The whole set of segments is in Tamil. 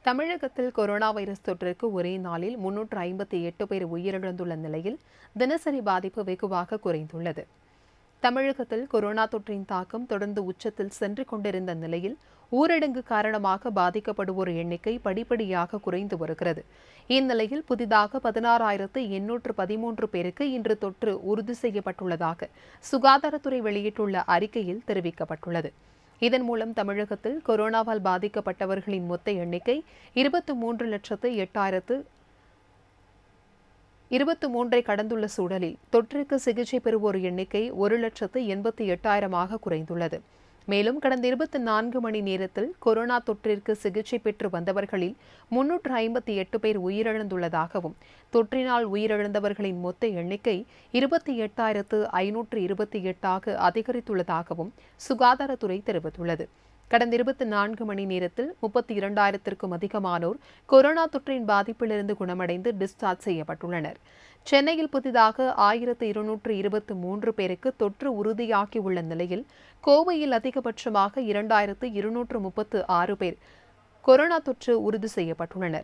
தமிழகத்தில் கொரோனா வைரஸ் தொற்றிற்கு ஒரே நாளில் 358 பேர் உயிரிழந்துள்ள நிலையில் தினசரி பாதிப்பு வெகுவாக குறைந்துள்ளது. தமிழகத்தில் கொரோனா தொற்றின் தாக்கம் தொடர்ந்து உச்சத்தில் சென்று கொண்டிருந்த நிலையில் ஊரடங்கு காரணமாக பாதிக்கப்படுவோர் எண்ணிக்கை படிப்படியாக குறைந்து வருகிறது. இந்நிலையில் புதிதாக 16,813 பேருக்கு இன்று தொற்று உறுதி செய்யப்பட்டுள்ளதாக சுகாதாரத்துறை வெளியிட்டுள்ள அறிக்கையில் தெரிவிக்கப்பட்டுள்ளது. இதன் மூலம் தமிழகத்தில் கொரோனாவால் பாதிக்கப்பட்டவர்களின் மொத்த எண்ணிக்கை 23,023 கடந்துள்ள சூழலில் தொற்றுக்கு சிகிச்சை பெறுவோர் எண்ணிக்கை 1,88,000 குறைந்துள்ளது. மேலும் கடந்த 24 மணி நேரத்தில் கொரோனா தொற்றிற்கு சிகிச்சை பெற்று வந்தவர்களில் 358 பேர் உயிரிழந்துள்ளதாகவும் தொற்றினால் உயிரிழந்தவர்களின் மொத்த எண்ணிக்கை 28,528 அதிகரித்துள்ளதாகவும் சுகாதாரத்துறை தெரிவித்துள்ளது. கடந்த 24 மணி நேரத்தில் 32,000க்கும் அதிகமானோர் கொரோனா தொற்றின் பாதிப்பிலிருந்து குணமடைந்து டிஸ்சார்ஜ் செய்யப்பட்டுள்ளனர். சென்னையில் புதிதாக 1,223 பேருக்கு தொற்று உறுதியாகியுள்ள நிலையில் கோவையில் அதிகபட்சமாக 2,236 பேர் கொரோனா தொற்று உறுதி செய்யப்பட்டுள்ளனர்.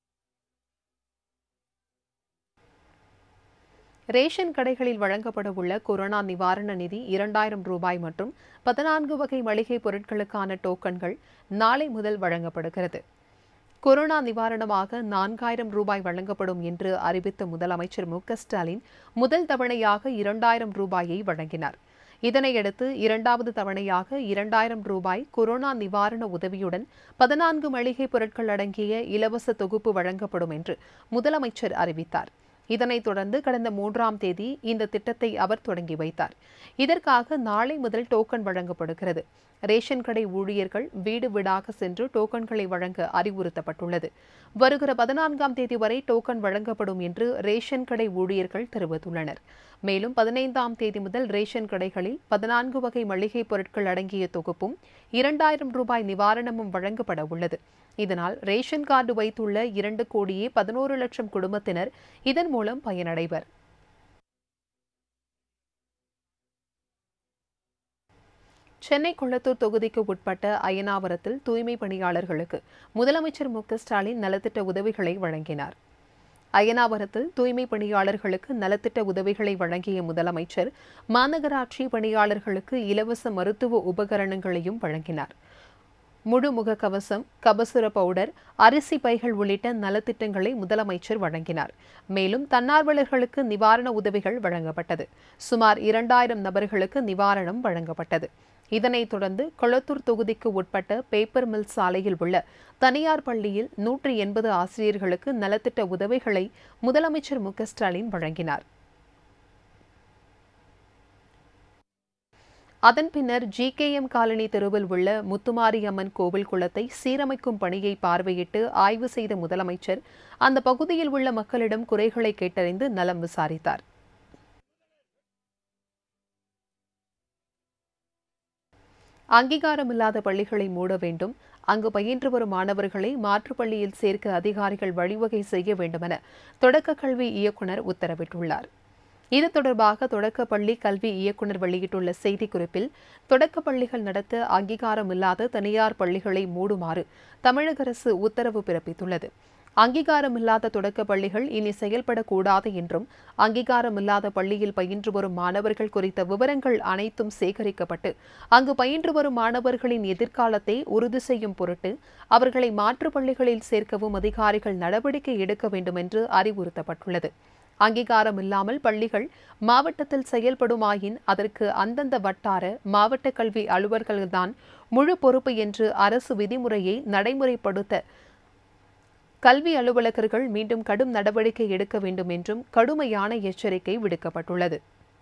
ரேஷன் கடைகளில் வழங்கப்பட உள்ள கொரோனா நிவாரண நிதி 2,000 ரூபாய் மற்றும் 14 வகை மளிகை பொருட்களுக்கான டோக்கன்கள் நாளை முதல் வழங்கப்படுகிறது. கொரோனா நிவாரணமாக 4,000 ரூபாய் வழங்கப்படும் என்று அறிவித்த முதலமைச்சர் மு.க.ஸ்டாலின் முதல் தவணையாக 2,000 ரூபாயை வழங்கினார். இதனையடுத்து இரண்டாவது தவணையாக 2,000 ரூபாய் கொரோனா நிவாரண உதவியுடன் 14 மளிகை பொருட்கள் அடங்கிய இலவச தொகுப்பு வழங்கப்படும் என்று முதலமைச்சர் அறிவித்தார். இதனைத் தொடர்ந்து கடந்த 3ஆம் தேதி இந்த திட்டத்தை அவர் தொடங்கி வைத்தார். இதற்காக நாளை முதல் டோக்கன் வழங்கப்படுகிறது. ரேஷன் கடை ஊழியர்கள் வீடு வீடாக சென்று டோக்கன்களை வழங்க அறிவுறுத்தப்பட்டுள்ளது. வருகிற 14ஆம் தேதி வரை டோக்கன் வழங்கப்படும் என்று ரேஷன் கடை ஊழியர்கள் தெரிவித்துள்ளனர். மேலும் 15ஆம் தேதி முதல் ரேஷன் கடைகளில் 14 வகை மளிகை பொருட்கள் அடங்கிய தொகுப்பும் 2,000 ரூபாய் நிவாரணமும் வழங்கப்பட உள்ளது. இதனால் ரேஷன் கார்டு வைத்துள்ள 2,11,00,000 குடும்பத்தினர் இதன் மூலம் பயனடைவர். சென்னை கொளத்தூர் தொகுதிக்கு உட்பட்ட அயனாவரத்தில் தூய்மை பணியாளர்களுக்கு முதலமைச்சர் மு.க.ஸ்டாலின் நலத்திட்ட உதவிகளை வழங்கினார். அயனாவரத்தில் தூய்மை பணியாளர்களுக்கு நலத்திட்ட உதவிகளை வழங்கிய முதலமைச்சர் மாநகராட்சி பணியாளர்களுக்கு இலவச மருத்துவ உபகரணங்களையும் வழங்கினார். முழு முகக்கவசம், கபசுர பவுடர், அரிசி பைகள் உள்ளிட்ட நலத்திட்டங்களை முதலமைச்சர் வழங்கினார். மேலும் தன்னார்வலர்களுக்கு நிவாரண உதவிகள் வழங்கப்பட்டது. சுமார் 2,000 நபர்களுக்கு நிவாரணம் வழங்கப்பட்டது. இதனைத் தொடர்ந்து கொளத்தூர் தொகுதிக்கு உட்பட்ட பேப்பர் மில் சாலையில் உள்ள தனியார் பள்ளியில் 180 ஆசிரியர்களுக்கு நலத்திட்ட உதவிகளை முதலமைச்சர் மு.க.ஸ்டாலின் வழங்கினார். அதன் பின்னர் GKM காலனி தெருவில் உள்ள முத்துமாரியம்மன் கோவில் குளத்தை சீரமைக்கும் பணியை பார்வையிட்டு ஆய்வு செய்த முதலமைச்சர் அந்த பகுதியில் உள்ள மக்களிடம் குறைகளை கேட்டறிந்து நலம் விசாரித்தார். அங்கீகாரமில்லாத பள்ளிகளை மூட வேண்டும், அங்கு பயின்று வரும் மாணவர்களை மாற்றுப் பள்ளியில் சேர்க்க அதிகாரிகள் வழிவகை செய்ய வேண்டுமென தொடக்க கல்வி இயக்குநர் உத்தரவிட்டுள்ளார். இது தொடர்பாக தொடக்கப்பள்ளி கல்வி இயக்குநர் வெளியிட்டுள்ள செய்திக்குறிப்பில் தொடக்க பள்ளிகள் நடத்த அங்கீகாரமில்லாத தனியார் பள்ளிகளை மூடுமாறு தமிழக அரசு உத்தரவு பிறப்பித்துள்ளது. அங்கீகாரமில்லாத தொடக்க பள்ளிகள் இனி செயல்படக்கூடாது என்றும் அங்கீகாரமில்லாத பள்ளியில் பயின்று வரும் மாணவர்கள் குறித்த விவரங்கள் அனைத்தும் சேகரிக்கப்பட்டு அங்கு பயின்று வரும் மாணவர்களின் எதிர்காலத்தை உறுதி செய்யும் பொருட்டு அவர்களை மாற்றுப் பள்ளிகளில் சேர்க்கவும் அதிகாரிகள் நடவடிக்கை எடுக்க வேண்டும் என்று அறிவுறுத்தப்பட்டுள்ளது. அங்கீகாரம் இல்லாமல் பள்ளிகள் மாவட்டத்தில் செயல்படுமாயின் அதற்கு அந்தந்த வட்டார மாவட்ட கல்வி அலுவலர்கள்தான் முழு பொறுப்பு என்று அரசு விதிமுறையை நடைமுறைப்படுத்த கல்வி அலுவலகர்கள் மீண்டும் கடும் நடவடிக்கை எடுக்க வேண்டும் என்றும் கடுமையான எச்சரிக்கை விடுக்கப்பட்டுள்ளது.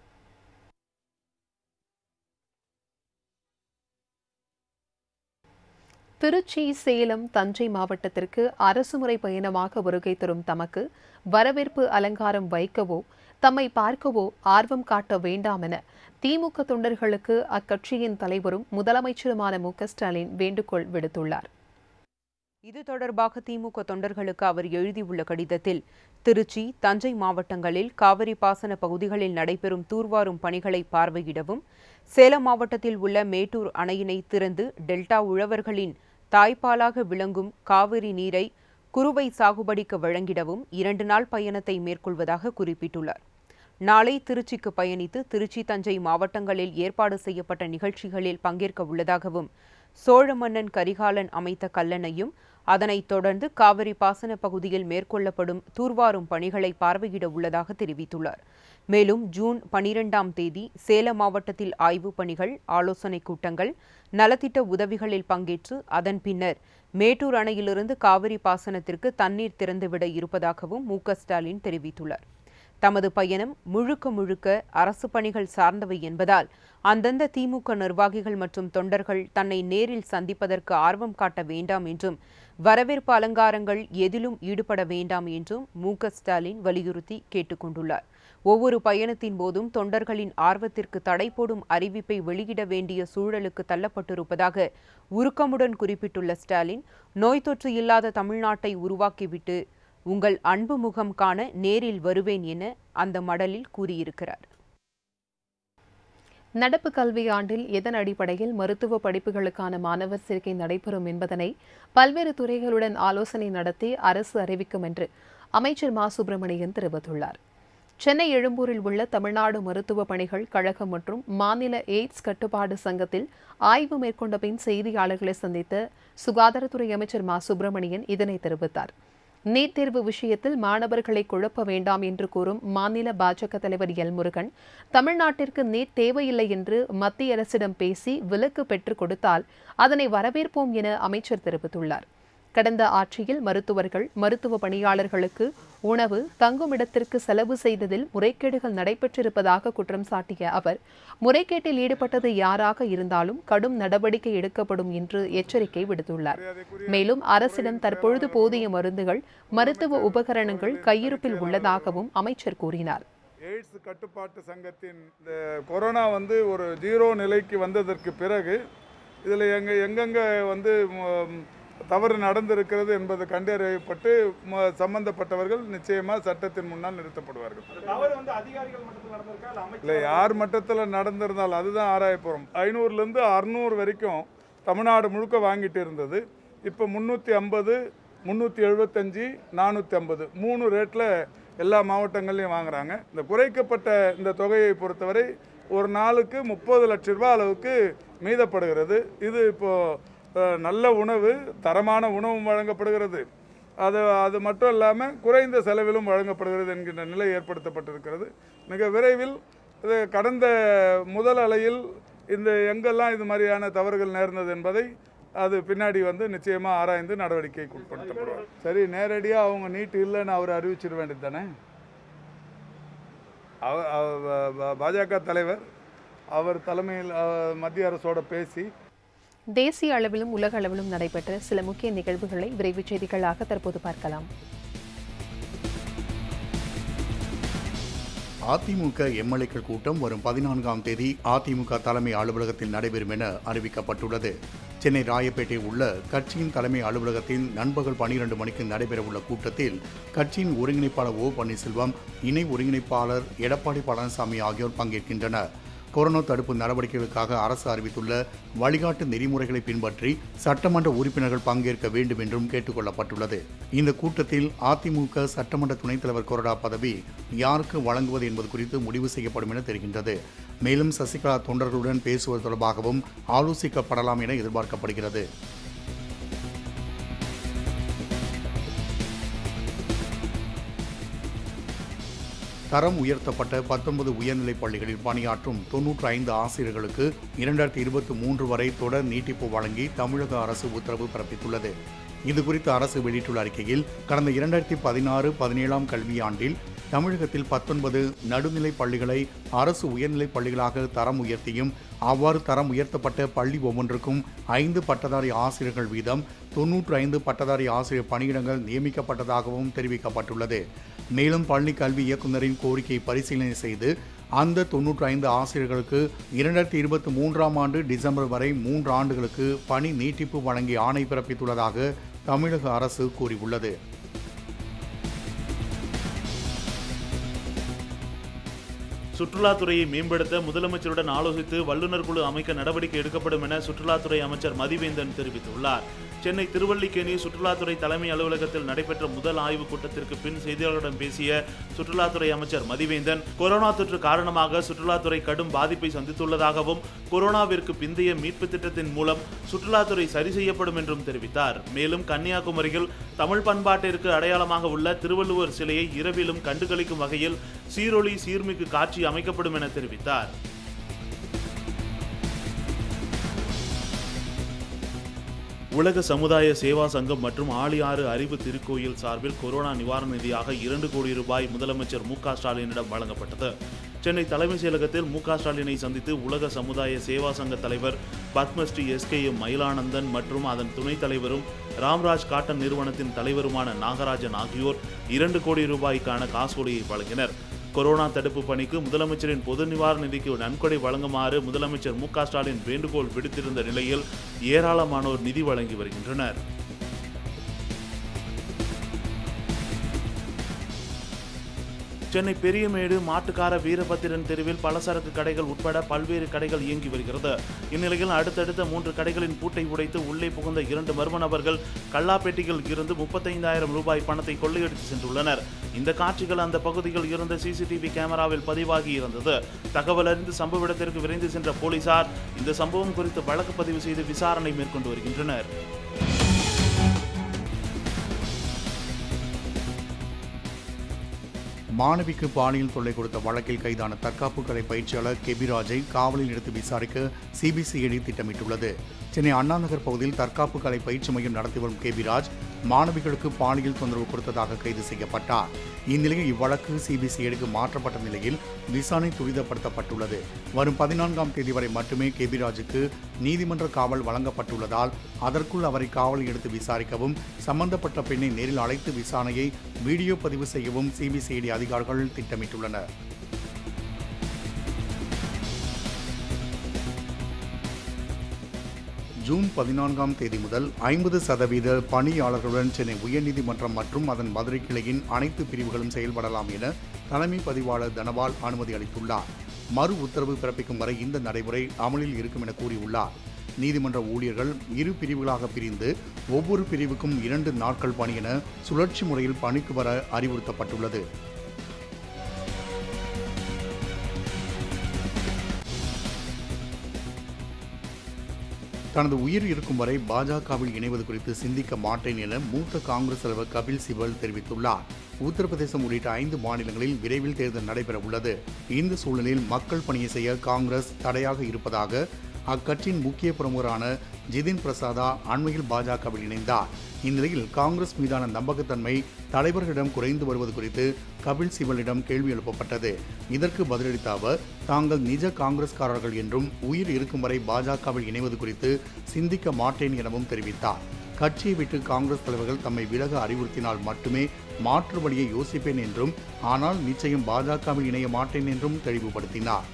திருச்சி, சேலம், தஞ்சை மாவட்டத்திற்கு அரசுமுறை பயணமாக வருகை தரும் தமக்கு வரவேற்பு அலங்காரம் வைக்கவோ தம்மை பார்க்கவோ ஆர்வம் காட்ட வேண்டாம் என திமுக தொண்டர்களுக்கு அக்கட்சியின் தலைவரும் முதலமைச்சருமான மு.க.ஸ்டாலின் வேண்டுகோள் விடுத்துள்ளார். இது தொடர்பாக திமுக தொண்டர்களுக்கு அவர் எழுதியுள்ள கடிதத்தில் திருச்சி, தஞ்சை மாவட்டங்களில் காவிரி பாசன பகுதிகளில் நடைபெறும் தூர்வாரும் பணிகளை பார்வையிடவும், சேலம் மாவட்டத்தில் உள்ள மேட்டூர் அணையினை திறந்து டெல்டா உழவர்களின் தாய்ப்பாலாக விளங்கும் காவிரி நீரை குறுவை சாகுபடிக்கு வழங்கிடவும் 2 நாள் பயணத்தை மேற்கொள்வதாக குறிப்பிட்டுள்ளார். நாளை திருச்சிக்கு பயணித்து திருச்சி, தஞ்சை மாவட்டங்களில் ஏற்பாடு செய்யப்பட்ட நிகழ்ச்சிகளில் பங்கேற்க உள்ளதாகவும், சோழ மன்னன் கரிகாலன் அமைத்த கல்லணையும் அதனைத் தொடர்ந்து காவிரி பாசன பகுதியில் மேற்கொள்ளப்படும் தூர்வாரும் பணிகளை பார்வையிட உள்ளதாக தெரிவித்துள்ளார். மேலும் ஜூன் 12ஆம் தேதி சேலம் மாவட்டத்தில் ஆய்வுப் பணிகள், ஆலோசனைக் கூட்டங்கள், நலத்திட்ட உதவிகளில் பங்கேற்று அதன் பின்னர் மேட்டூர் அணையிலிருந்து காவிரி பாசனத்திற்கு தண்ணீர் திறந்துவிட இருப்பதாகவும் மு.க.ஸ்டாலின் தெரிவித்துள்ளார். தமது பயணம் முழுக்க அரசு பணிகள் சார்ந்தவை என்பதால் அந்தந்த திமுக நிர்வாகிகள் மற்றும் தொண்டர்கள் தன்னை நேரில் சந்திப்பதற்கு ஆர்வம் காட்ட வேண்டாம் என்றும், வரவேற்பு அலங்காரங்கள் எதிலும் ஈடுபட வேண்டாம் என்றும் மு.க.ஸ்டாலின் வலியுறுத்தி கேட்டுக் கொண்டுள்ளார். ஒவ்வொரு பயணத்தின் போதும் தொண்டர்களின் ஆர்வத்திற்கு தடை போடும் அறிவிப்பை வெளியிட வேண்டிய சூழலுக்கு தள்ளப்பட்டிருப்பதாக உருக்கமுடன் குறிப்பிட்டுள்ள ஸ்டாலின், நோய் தொற்று இல்லாத தமிழ்நாட்டை உருவாக்கிவிட்டு உங்கள் அன்பு முகம் காண நேரில் வருவேன் என அந்த மடலில் கூறியிருக்கிறார். நடப்பு கல்வியாண்டில் எதன் அடிப்படையில் மருத்துவ படிப்புகளுக்கான மாணவர் சேர்க்கை நடைபெறும் என்பதனை பல்வேறு துறைகளுடன் ஆலோசனை நடத்தி அரசு அறிவிக்கும் என்று அமைச்சர் மா. சுப்பிரமணியன் தெரிவித்துள்ளார். சென்னை எழும்பூரில் உள்ள தமிழ்நாடு மருத்துவ பணிகள் கழகம் மற்றும் மாநில எய்ட்ஸ் கட்டுப்பாடு சங்கத்தில் ஆய்வு மேற்கொண்ட பின் செய்தியாளர்களை சந்தித்த சுகாதாரத்துறை அமைச்சர் மா. சுப்பிரமணியன் இதனை தெரிவித்தார். நீட் தேர்வு விஷயத்தில் மாணவர்களை குழப்ப வேண்டாம் என்று கூறும் மாநில பாஜக தலைவர் எல். முருகன், தமிழ்நாட்டிற்கு நீட் தேவையில்லை என்று மத்திய அரசிடம் பேசி விலக்கு பெற்றுக் கொடுத்தால் அதனை வரவேற்போம் என அமைச்சர் தெரிவித்துள்ளார். கடந்த ஆட்சியில் மருத்துவர்கள், மருத்துவ பணியாளர்களுக்கு உணவு, தங்குமிடத்திற்கு செலவு செய்ததில் முறைகேடுகள் நடைபெற்றிருப்பதாக குற்றம் சாட்டிய அவர், முறைகேட்டில் ஈடுபட்டது யாராக இருந்தாலும் கடும் நடவடிக்கை எடுக்கப்படும் என்று எச்சரிக்கை விடுத்துள்ளார். மேலும் அரசிடம் தற்பொழுது போதிய மருந்துகள், மருத்துவ உபகரணங்கள் கையிருப்பில் உள்ளதாகவும் அமைச்சர் கூறினார். எய்ட்ஸ் கட்டுப்பாட்டு சங்கத்தின் இந்த கொரோனா ஒரு 0 நிலைக்கு வந்ததற்கு பிறகு இதில் எங்கெங்கே தவறு நடந்திருக்கிறது என்பது கண்டறியப்பட்டு சம்பந்தப்பட்டவர்கள் நிச்சயமாக சட்டத்தின் முன்னால் நிறுத்தப்படுவார்கள். இல்லை, யார் மட்டத்தில் நடந்திருந்தால் அதுதான் ஆராய போகிறோம். 500லேருந்து 600 வரைக்கும் தமிழ்நாடு முழுக்க வாங்கிட்டு இருந்தது. இப்போ 350, 375, 450 3 ரேட்டில் எல்லா மாவட்டங்கள்லையும் வாங்குறாங்க. இந்த குறைக்கப்பட்ட இந்த தொகையை பொறுத்தவரை ஒரு நாளுக்கு 30 லட்சம் ரூபாய் அளவுக்கு மீதப்படுகிறது. இது இப்போது நல்ல உணவு, தரமான உணவும் வழங்கப்படுகிறது. அது மட்டும் இல்லாமல் குறைந்த செலவிலும் வழங்கப்படுகிறது என்கின்ற நிலை ஏற்படுத்தப்பட்டிருக்கிறது. மிக விரைவில் கடந்த முதல் அலையில் எங்கெல்லாம் இது மாதிரியான தவறுகள் நேர்ந்தது என்பதை அது பின்னாடி நிச்சயமாக ஆராய்ந்து நடவடிக்கைக்கு உட்படுத்தப்படுவார். சரி, நேரடியாக அவங்க நீட் இல்லைன்னு அவர் அறிவிச்சிட வேண்டியது தானே. பாஜக தலைவர் அவர் தலைமையில் மத்திய அரசோட பேசி தேசிய அளவிலும் உலக அளவிலும் நடைபெற்ற சில முக்கிய நிகழ்வுகளை விரைவுச் செய்திகளாக தற்போது பார்க்கலாம். அதிமுக எம்எல்ஏக்கள் கூட்டம் வரும் 14ஆம் தேதி அதிமுக தலைமை அலுவலகத்தில் நடைபெறும் என அறிவிக்கப்பட்டுள்ளது. சென்னை ராயப்பேட்டை உள்ள கட்சியின் தலைமை அலுவலகத்தில் நண்பகல் 12 மணிக்கு நடைபெறவுள்ள கூட்டத்தில் கட்சியின் ஒருங்கிணைப்பாளர் ஓ. பன்னீர்செல்வம், இணை ஒருங்கிணைப்பாளர் எடப்பாடி பழனிசாமி ஆகியோர் பங்கேற்கின்றனர். கொரோனா தடுப்பு நடவடிக்கைகளுக்காக அரசு அறிவித்துள்ள வழிகாட்டு நெறிமுறைகளை பின்பற்றி சட்டமன்ற உறுப்பினர்கள் பங்கேற்க வேண்டும் என்றும் கேட்டுக் கொள்ளப்பட்டுள்ளது. இந்த கூட்டத்தில் அதிமுக சட்டமன்ற துணைத் தலைவர் கொறடா பதவி யாருக்கு வழங்குவது என்பது குறித்து முடிவு செய்யப்படும் என தெரிகின்றது. மேலும் சசிகலா தொண்டர்களுடன் பேசுவது தொடர்பாகவும் ஆலோசிக்கப்படலாம் என எதிர்பார்க்கப்படுகிறது. தரம் உயர்த்தப்பட்ட 19 உயர்நிலைப் பள்ளிகளில் பணியாற்றும் 95 ஆசிரியர்களுக்கு 2023 வரை தொடர் நீட்டிப்பு வழங்கி தமிழக அரசு உத்தரவு பிறப்பித்துள்ளது. இதுகுறித்து அரசு வெளியிட்டுள்ள அறிக்கையில், கடந்த 2016-17ஆம் கல்வியாண்டில் தமிழகத்தில் 19 நடுநிலைப் பள்ளிகளை அரசு உயர்நிலைப் பள்ளிகளாக தரம் உயர்த்தியும், அவ்வாறு தரம் உயர்த்தப்பட்ட பள்ளி ஒவ்வொன்றுக்கும் 5 பட்டதாரி ஆசிரியர்கள் வீதம் 95 பட்டதாரி ஆசிரியர் பணியிடங்கள் நியமிக்கப்பட்டதாகவும் தெரிவிக்கப்பட்டுள்ளது. மேலும் பள்ளி கல்வி இயக்குநரின் கோரிக்கையை பரிசீலனை செய்து அந்த 95 ஆசிரியர்களுக்கு 2023ஆம் ஆண்டு டிசம்பர் வரை 3 ஆண்டுகளுக்கு பணி நீட்டிப்பு வழங்கி ஆணை பிறப்பித்துள்ளதாக தமிழக அரசு கூறியுள்ளது. சுற்றுலாத்துறையை மேம்படுத்த முதலமைச்சருடன் ஆலோசித்து வல்லுநர் குழு அமைக்க நடவடிக்கை எடுக்கப்படும் என சுற்றுலாத்துறை அமைச்சர் மதிவேந்தன் தெரிவித்துள்ளார். சென்னை திருவல்லிக்கேணி சுற்றுலாத்துறை தலைமை அலுவலகத்தில் நடைபெற்ற முதல் ஆய்வுக் கூட்டத்திற்கு பின் செய்தியாளர்களிடம் பேசிய சுற்றுலாத்துறை அமைச்சர் மதிவேந்தன், கொரோனா தொற்று காரணமாக சுற்றுலாத்துறை கடும் பாதிப்பை சந்தித்துள்ளதாகவும் கொரோனாவிற்கு பிந்தைய மீட்பு திட்டத்தின் மூலம் சுற்றுலாத்துறை சரி செய்யப்படும் என்றும் தெரிவித்தார். மேலும் கன்னியாகுமரியில் தமிழ் பண்பாட்டிற்கு அடையாளமாக உள்ள திருவள்ளுவர் சிலையை இரவிலும் கண்டுகளிக்கும் வகையில் சீரொளி சீர்மிகு காட்சி அமைக்கப்படும் என தெரிவித்தார். உலக சமுதாய சேவா சங்கம் மற்றும் ஆழியாறு அறிவு திருக்கோயில் சார்பில் கொரோனா நிவாரண நிதியாக 2 கோடி ரூபாய் முதலமைச்சர் மு.க. ஸ்டாலினிடம் வழங்கப்பட்டது. சென்னை தலைமைச் செயலகத்தில் மு.க. ஸ்டாலினை சந்தித்து உலக சமுதாய சேவா சங்க தலைவர் பத்மஸ்ரீ SKM மயிலானந்தன் மற்றும் அதன் துணைத் தலைவரும் ராம்ராஜ் காட்டன் நிறுவனத்தின் தலைவருமான நாகராஜன் ஆகியோர் 2 கோடி ரூபாய்க்கான காசோலையை வழங்கினர். கொரோனா தடுப்பு பணிக்கு முதலமைச்சரின் பொது நிவாரண நிதிக்கு நன்கொடை வழங்குமாறு முதலமைச்சர் மு.க. ஸ்டாலின் வேண்டுகோள் விடுத்திருந்த நிலையில் ஏராளமானோர் நிதி வழங்கி வருகின்றனர். சென்னை பெரியமேடு மாட்டுக்கார வீரபத்திரன் தெருவில் பலசரக்கு கடைகள் உட்பட பல்வேறு கடைகள் இயங்கி வருகிறது. இந்நிலையில் அடுத்தடுத்த 3 கடைகளின் பூட்டை உடைத்து உள்ளே புகுந்த 2 மர்ம நபர்கள் கல்லாப்பேட்டியில் இருந்து 35,000 ரூபாய் பணத்தை கொள்ளையடித்து சென்றுள்ளனர். இந்த காட்சிகள் அந்த பகுதியில் இருந்த CCTV கேமராவில் பதிவாகி இருந்தது. தகவல் அறிந்து சம்பவ இடத்திற்கு விரைந்து சென்ற போலீசார் இந்த சம்பவம் குறித்து வழக்கு பதிவு செய்து விசாரணை மேற்கொண்டு வருகின்றனர். மாணவிக்கு பாலியல் தொல்லை கொடுத்த வழக்கில் கைதான தற்காப்பு கலை பயிற்சியாளர் கெபிராஜை காவலில் எடுத்து விசாரிக்க CBCID திட்டமிட்டுள்ளது. சென்னை அண்ணாநகர் பகுதியில் தற்காப்பு கலை பயிற்சி மையம் நடத்தி வரும் கெபிராஜ் மாணவிகளுக்கு பாலியல் தொந்தரவு கொடுத்ததாக கைது செய்யப்பட்டார். இந்நிலையில் இவ்வழக்கு CBCIDக்கு மாற்றப்பட்ட நிலையில் விசாரணை துரிதப்படுத்தப்பட்டுள்ளது. வரும் 14ஆம் தேதி வரை மட்டுமே கெபிராஜுக்கு நீதிமன்ற காவல் வழங்கப்பட்டுள்ளதால் அதற்குள் அவரை காவலில் எடுத்து விசாரிக்கவும் சம்பந்தப்பட்ட பெண்ணை நேரில் அழைத்து விசாரணையை வீடியோ பதிவு செய்யவும் CBCID அதிகாரிகள் திட்டமிட்டுள்ளனர். ஜூன் 14ஆம் தேதி முதல் 50% பணியாளர்களுடன் சென்னை உயர்நீதிமன்றம் மற்றும் அதன் மதுரை கிளையின் அனைத்து பிரிவுகளும் செயல்படலாம் என தலைமை பதிவாளர் தனபால் அனுமதி அளித்துள்ளார். மறு உத்தரவு பிறப்பிக்கும் வரை இந்த நடைமுறை அமலில் இருக்கும் என கூறியுள்ளார். நீதிமன்ற ஊழியர்கள் 2 பிரிவுகளாக பிரிந்து ஒவ்வொரு பிரிவுக்கும் 2 நாட்கள் பணி என சுழற்சி முறையில் பணிக்கு வர அறிவுறுத்தப்பட்டுள்ளது. தனது உயிர் இருக்கும் வரை பாஜகவில் இணைவது குறித்து சிந்திக்க மாட்டேன் என மூத்த காங்கிரஸ் தலைவர் கபில் சிபல் தெரிவித்துள்ளார். உத்தரப்பிரதேசம் உள்ளிட்ட 5 மாநிலங்களில் விரைவில் தேர்தல் நடைபெற உள்ளது. இந்த சூழலில் மக்கள் பணியை செய்ய காங்கிரஸ் தடையாக இருப்பதாக அக்கட்சியின் முக்கிய பிரமுகரான ஜிதின் பிரசாதா அண்மையில் பாஜகவில் இணைந்தார். இந்நிலையில் காங்கிரஸ் மீதான நம்பகத்தன்மை தலைவர்களிடம் குறைந்து வருவது குறித்து கபில் சிபலிடம் கேள்வி எழுப்பப்பட்டது. இதற்கு பதிலளித்த அவர், தாங்கள் நிஜ காங்கிரஸ்காரர்கள் என்றும் உயிர் இருக்கும் வரை பாஜகவில் இணைவது குறித்து சிந்திக்க மாட்டேன் எனவும் தெரிவித்தார். கட்சியை விட்டு காங்கிரஸ் தலைவர்கள் தம்மை விலக அறிவுறுத்தினால் மட்டுமே மாற்று வழியை யோசிப்பேன் என்றும், ஆனால் நிச்சயம் பாஜகவில் இணைய மாட்டேன் என்றும் தெளிவுபடுத்தினார்.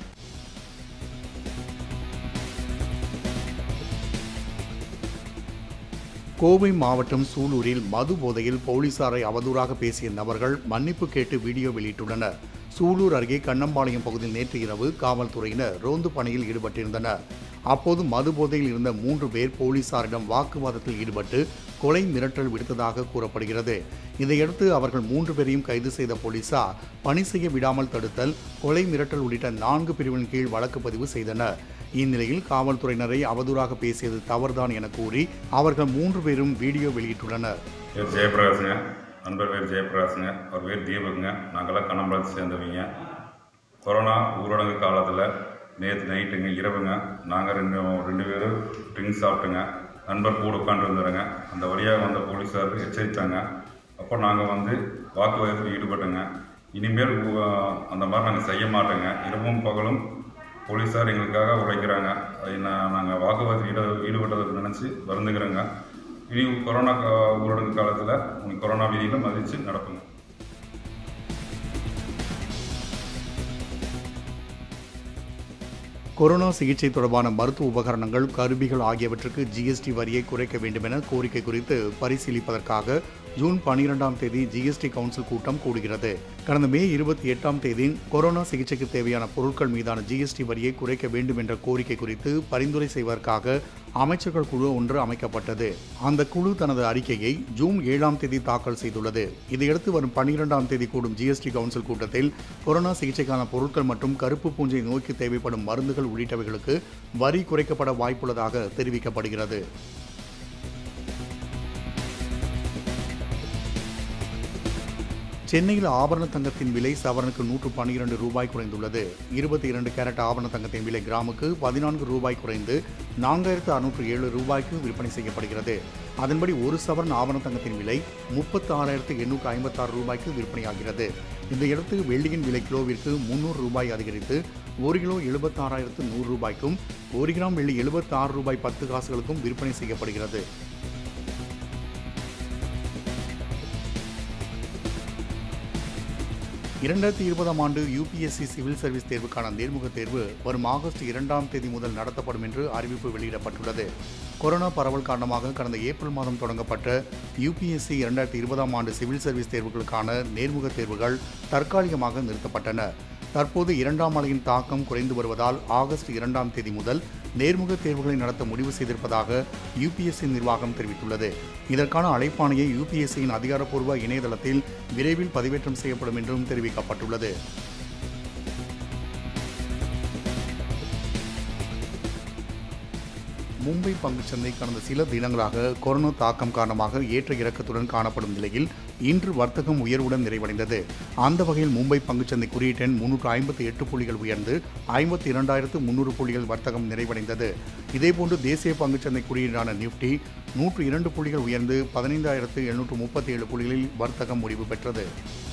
கோவை மாவட்டம் சூலூரில் மது போதையில் போலீசாரை அவதூறாக பேசிய நபர்கள் மன்னிப்பு கேட்டு வீடியோ வெளியிட்டுள்ளனர். சூலூர் அருகே கண்ணம்பாளையம் பகுதியில் நேற்று இரவு காவல்துறையினர் ரோந்து பணியில் ஈடுபட்டிருந்தனர். அப்போது மது போதையில் இருந்த 3 பேர் போலீசாரிடம் வாக்குவாதத்தில் ஈடுபட்டு கொலை மிரட்டல் விடுத்ததாக கூறப்படுகிறது. இதையடுத்து அவர்கள் 3 பேரையும் கைது செய்த போலீசார் பணி செய்ய விடாமல் தடுத்தல், கொலை மிரட்டல் உள்ளிட்ட 4 பிரிவின் கீழ் வழக்கு பதிவு செய்தனர். இந்நிலையில் காவல்துறையினரை அவதூறாக பேசியது தவறுதான் என கூறி அவர்கள் 3 பேரும் வீடியோ வெளியிட்டுள்ளனர். ஜெயபிரகாஷுங்க, நண்பர் பேர் ஜெயபிரகாஷுங்க, அவர் பேர் தீபக்குங்க. நாங்கள்லாம் கண்ணம்பாளத்தை சேர்ந்தவங்க. கொரோனா ஊரடங்கு காலத்தில் நேற்று நைட்டுங்க இரவுங்க நாங்கள் ரெண்டு பேரும் ட்ரிங்க்ஸ் சாப்பிட்டுங்க. நண்பர் கூட உட்காந்துருந்தாருங்க. அந்த வழியாக வந்த போலீஸார் எச்சரித்தாங்க. அப்போ நாங்கள் வாக்குவாதத்தில் ஈடுபட்டோங்க. இனிமேல் அந்த மாதிரி நாங்கள் செய்ய மாட்டோங்க. இரவும் பகலும் போலீஸார் எங்களுக்காக உழைக்கிறாங்க. நாங்கள் வாக்குவாதத்தில் ஈடுபட்டதை நினச்சி வருந்துக்கிறோங்க. இனி கொரோனா ஊரடங்கு காலத்தில் கொரோனா விதிகளை மதித்து நடப்புங்க. கொரோனா சிகிச்சை தொடர்பான மருத்துவ உபகரணங்கள், கருவிகள் ஆகியவற்றுக்கு GST வரியை குறைக்க வேண்டும் என கோரிக்கை குறித்து பரிசீலிப்பதற்காக ஜூன் 12ஆம் தேதி ஜிஎஸ்டி கவுன்சில் கூட்டம் கூடுகிறது. கடந்த மே 28ஆம் தேதி கொரோனா சிகிச்சைக்கு தேவையான பொருட்கள் மீதான ஜிஎஸ்டி வரியை குறைக்க வேண்டும் என்ற கோரிக்கை குறித்து பரிந்துரை செய்வதற்காக அமைச்சர்கள் குழு ஒன்று அமைக்கப்பட்டது. அந்த குழு தனது அறிக்கையை ஜூன் 7ஆம் தேதி தாக்கல் செய்துள்ளது. இதையடுத்து வரும் 12ஆம் தேதி கூடும் ஜிஎஸ்டி கவுன்சில் கூட்டத்தில் கொரோனா சிகிச்சைக்கான பொருட்கள் மற்றும் கருப்பு பூஞ்சை நோய்க்கு தேவைப்படும் மருந்துகள் உள்ளிட்டவைகளுக்கு வரி குறைக்கப்பட வாய்ப்புள்ளதாக தெரிவிக்கப்படுகிறது. சென்னையில் ஆபரண தங்கத்தின் விலை சவரனுக்கு 112 ரூபாய் குறைந்துள்ளது. 22 கேரட் ஆபரண தங்கத்தின் விலை கிராமுக்கு 14 ரூபாய் குறைந்து 4607 ரூபாய்க்கு விற்பனை செய்யப்படுகிறது. அதன்படி ஒரு சவரன் ஆபரண தங்கத்தின் விலை 36,856 ரூபாய்க்கு விற்பனையாகிறது. இதையடுத்து வெள்ளியின் விலை கிலோவிற்கு 300 ரூபாய் அதிகரித்து 1 கிலோ 76,100 ரூபாய்க்கும் 1 கிராம் வெள்ளி 76 ரூபாய் 10 காசுகளுக்கும் விற்பனை செய்யப்படுகிறது. 2020ஆம் ஆண்டு யூபிஎஸ்சி சிவில் சர்வீஸ் தேர்வுக்கான நேர்முக தேர்வு வரும் ஆகஸ்ட் 2ஆம் தேதி முதல் நடத்தப்படும் என்று அறிவிப்பு வெளியிடப்பட்டுள்ளது. கொரோனா பரவல் காரணமாக கடந்த ஏப்ரல் மாதம் தொடங்கப்பட்ட யூபிஎஸ்சி 2020ஆம் ஆண்டு சிவில் சர்வீஸ் தேர்வுகளுக்கான நேர்முக தேர்வுகள் தற்காலிகமாக நிறுத்தப்பட்டன. தற்போது 2ஆம் அலையின் தாக்கம் குறைந்து வருவதால் ஆகஸ்ட் 2ஆம் தேதி முதல் நேர்முக தேர்வுகளை நடத்த முடிவு செய்திருப்பதாக யூபிஎஸ்சி நிர்வாகம் தெரிவித்துள்ளது. இதற்கான அழைப்பாணையை யூபிஎஸ்சியின் அதிகாரப்பூர்வ இணையதளத்தில் விரைவில் பதிவேற்றம் செய்யப்படும் என்றும் தெரிவிக்கப்பட்டுள்ளது. மும்பை பங்குச்சந்தை கடந்த சில தினங்களாக கொரோனா தாக்கம் காரணமாக ஏற்ற இறக்கத்துடன் காணப்படும் நிலையில் இன்று வர்த்தகம் உயர்வுடன் நிறைவடைந்தது. அந்த வகையில் மும்பை பங்குச்சந்தை குறியீட்டெண் 358 புள்ளிகள் உயர்ந்து 52,300 புள்ளிகள் வர்த்தகம் நிறைவடைந்தது. இதேபோன்று தேசிய பங்குச்சந்தை குறியீடான நிஃப்டி 102 புள்ளிகள் உயர்ந்து 15,737 புள்ளிகளில் வர்த்தகம் முடிவு பெற்றது.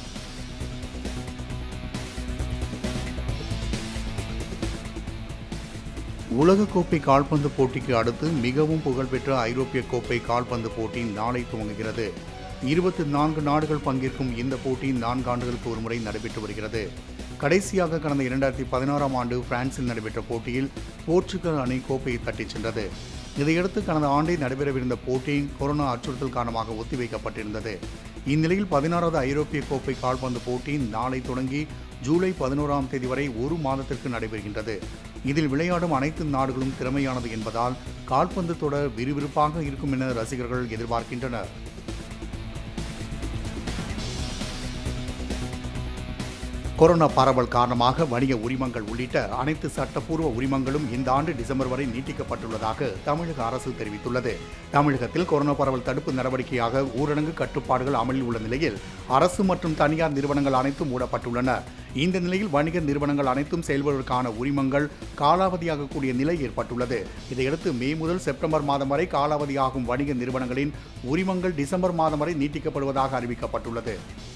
உலகக்கோப்பை கால்பந்து போட்டிக்கு அடுத்து மிகவும் புகழ்பெற்ற ஐரோப்பிய கோப்பை கால்பந்து போட்டி நாளை துவங்குகிறது. 24 நாடுகள் பங்கேற்கும் இந்த போட்டி 4 ஆண்டுகளுக்கு ஒருமுறை நடைபெற்று வருகிறது. கடைசியாக கடந்த 2016ஆம் ஆண்டு பிரான்சில் நடைபெற்ற போட்டியில் போர்ச்சுகல் அணி கோப்பையை தட்டிச் சென்றது. இதையடுத்து கடந்த ஆண்டே நடைபெறவிருந்த போட்டி கொரோனா அச்சுறுத்தல் காரணமாக ஒத்திவைக்கப்பட்டிருந்தது. இந்நிலையில் 16வது ஐரோப்பிய கோப்பை கால்பந்து போட்டி நாளை தொடங்கி ஜூலை 11ஆம் தேதி வரை ஒரு மாதத்திற்கு நடைபெறுகின்றது. இதில் விளையாடும் அனைத்து நாடுகளும் திறமையானது என்பதால் கால்பந்து தொடர் விறுவிறுப்பாக இருக்கும் என ரசிகர்கள் எதிர்பார்க்கின்றனர். கொரோனா பரவல் காரணமாக வணிக உரிமங்கள் உள்ளிட்ட அனைத்து சட்டப்பூர்வ உரிமங்களும் இந்த ஆண்டு டிசம்பர் வரை நீட்டிக்கப்பட்டுள்ளதாக தமிழக அரசு தெரிவித்துள்ளது. தமிழகத்தில் கொரோனா பரவல் தடுப்பு நடவடிக்கையாக ஊரடங்கு கட்டுப்பாடுகள் அமலில் உள்ள நிலையில் அரசு மற்றும் தனியார் நிறுவனங்கள் அனைத்தும் மூடப்பட்டுள்ளன. இந்த நிலையில் வணிக நிறுவனங்கள் அனைத்தும் செயல்படுவதற்கான உரிமங்கள் காலாவதியாகக்கூடிய நிலை ஏற்பட்டுள்ளது. இதையடுத்து மே முதல் செப்டம்பர் மாதம் வரை காலாவதியாகும் வணிக நிறுவனங்களின் உரிமங்கள் டிசம்பர் மாதம் வரை நீட்டிக்கப்படுவதாக அறிவிக்கப்பட்டுள்ளது.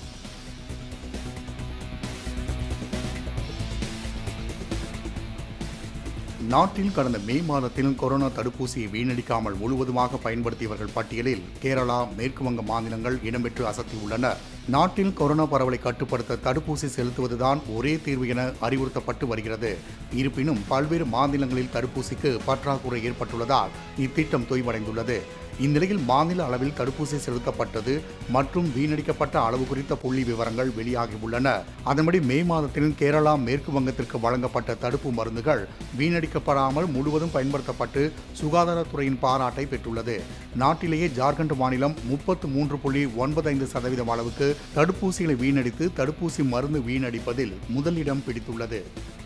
நாட்டில் கடந்த மே மாதத்தில் கொரோனா தடுப்பூசியை வீணடிக்காமல் முழுவதுமாக பயன்படுத்தியவர்கள் பட்டியலில் கேரளா, மேற்கு வங்க மாநிலங்கள் இடம்பெற்று அசத்தியுள்ளன. நாட்டில் கொரோனா பரவலை கட்டுப்படுத்த தடுப்பூசி செலுத்துவதுதான் ஒரே தீர்வு என அறிவுறுத்தப்பட்டு வருகிறது. இருப்பினும் பல்வேறு மாநிலங்களில் தடுப்பூசிக்கு பற்றாக்குறை ஏற்பட்டுள்ளதால் இத்திட்டம் தொய்வடைந்துள்ளது. இந்நிலையில் மாநில அளவில் தடுப்பூசி செலுத்தப்பட்டது மற்றும் வீணடிக்கப்பட்ட அளவு குறித்த புள்ளி விவரங்கள் வெளியாகியுள்ளன. அதன்படி மே மாதத்தில் கேரளா, மேற்கு வங்கத்திற்கு வழங்கப்பட்ட தடுப்பு மருந்துகள் வீணடிக்கப்படாமல் முழுவதும் பயன்படுத்தப்பட்டு சுகாதாரத்துறையின் பாராட்டை பெற்றுள்ளது. நாட்டிலேயே ஜார்க்கண்ட் மாநிலம் 33.95% அளவுக்கு தடுப்பூசிகளை வீணடித்து தடுப்பூசி மருந்து வீணடிப்பதில் முதலிடம் பிடித்துள்ளது.